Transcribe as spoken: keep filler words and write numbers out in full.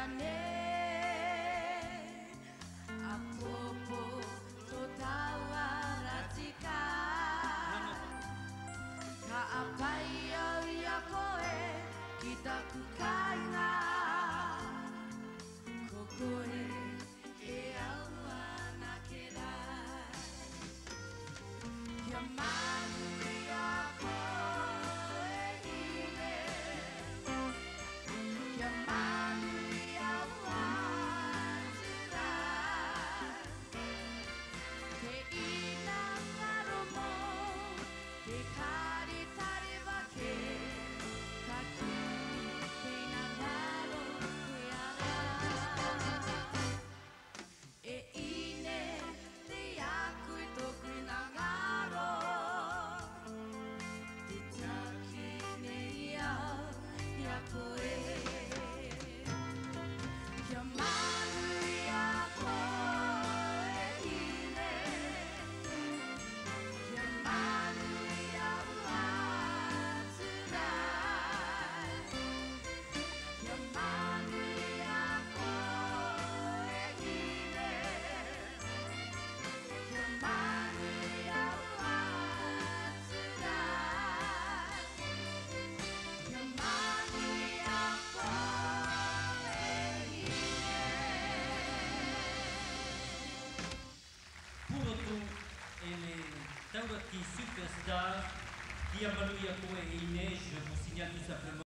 ne Apopo to tawaratika Ka apai au ia koe ki taku kainga Ko koe e aua na ke rai Kia manu ia koe ine Kia manu ia waturai Ke ina ngaro mo Ke kari tare wake Ka ki ke na ngaro ke ara E ine te aku i toku na ngaro Te taki nei au ia koe Kia manu ia koe ine Kia manu ia waturai Kia manu ia koe ine Kia manu ia waturai Kia manu ia koe ine Pour autant, elle est Tawaki Superstar, qui a valu à Koé et Iné, je vous signale tout simplement.